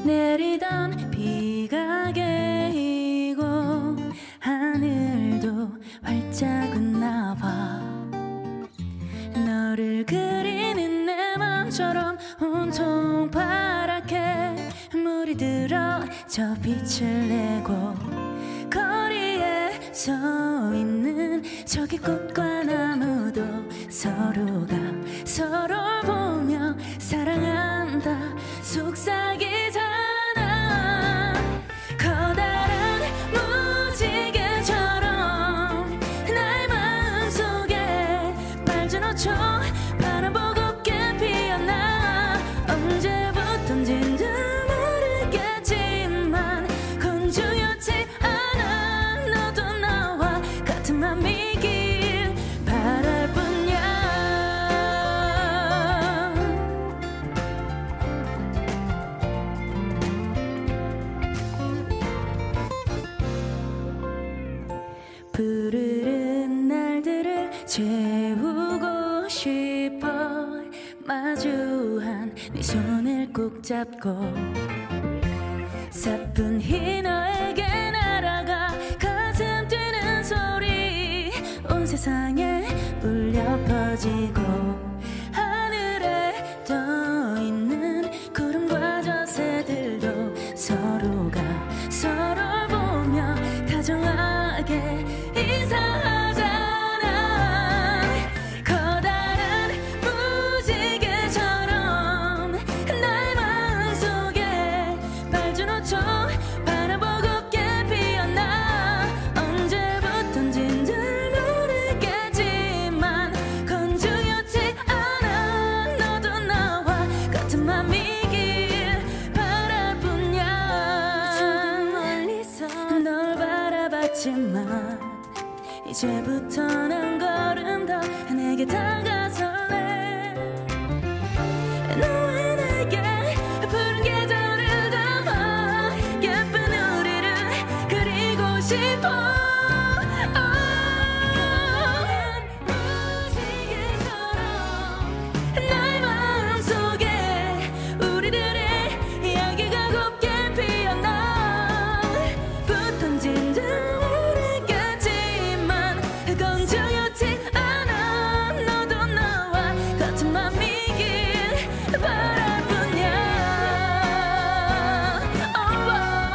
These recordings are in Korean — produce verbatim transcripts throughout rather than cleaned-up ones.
내리던 비가 개이고 하늘도 활짝 웃나봐. 너를 그리는 내 맘처럼 온통 파랗게 물이 들어 저 빛을 내고 거리에 서 있는 저기 꽃과 나무도 서로가 서로를 보며 사랑한다 속삭이잖아. 커다란 무지개처럼 나의 마음속에 빨주노초 바람 보곱게 피어나. 언제부턴진 모르겠지만 건조였지 않아. 너도 나와 같은 맘이길 바랄 뿐이야. 푸르른 날들을 채우고 싶어. 마주한 네 손을 꼭 잡고 사뿐히 너에게 날아가. 가슴 뛰는 소리 온 세상에 울려 퍼지고 하늘에 떠있는 구름과 저 새들도 서로가 서로를 보며 다정하게 인사하잖아. 커다란 무지개처럼 나의 마음속에 빨주노초 바람 보곱게 피어나. 언제부턴진 잘 모르겠지만 건조였지 않아. 너도 나와 같은 맘이길 바랄 뿐이야. 조금 멀리서 널 바라봤지만 이제부터 한 걸음 더 내게 다가설래. 너와 내게 푸른 계절을 담아 예쁜 우리를 그리고 싶어. 무지개처럼 나의 마음속에 우리들의 이야기가 곱게 피어나. 붙은진 줄 모르겠지만 건조였지 않아. 너도 나와 같은 맘이길 바랄 뿐이야. oh,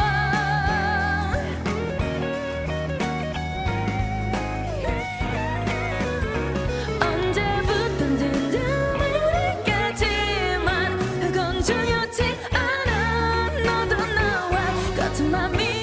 oh. 언제부턴진 잘 모르겠지만 건조였지 않아. 너도 나와 같은 맘이